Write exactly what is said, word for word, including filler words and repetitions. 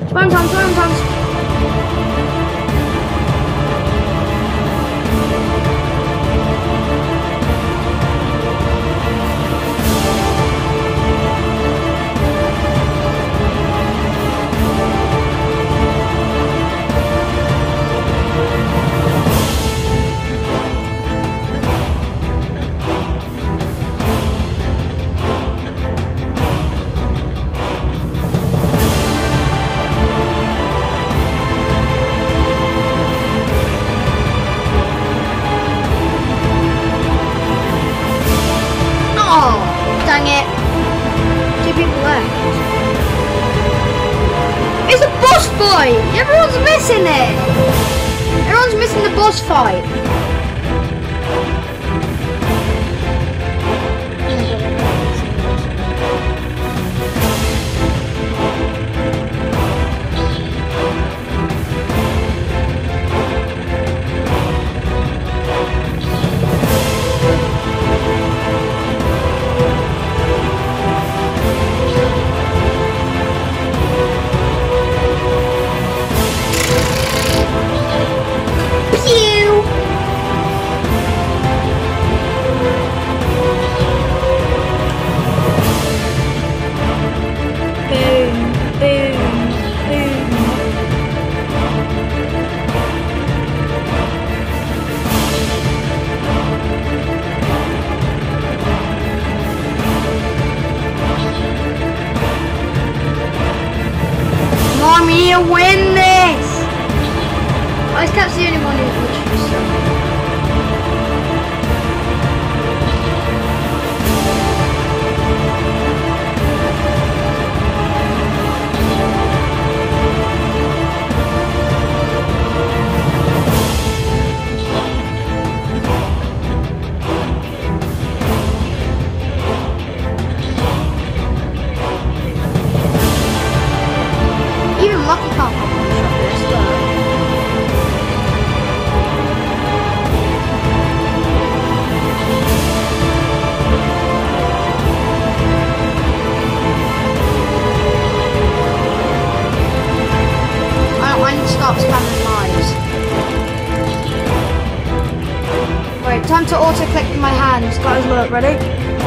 Spam time, spam time. Dang it. Two people left. It's a boss fight! Everyone's missing it! Everyone's missing the boss fight. Me to win this! I just kept the only one who's literally stuck. Lucky can't pop on the shop this, but I don't want to start spamming lives. Right, time to auto click with my hands. Guys, look, ready?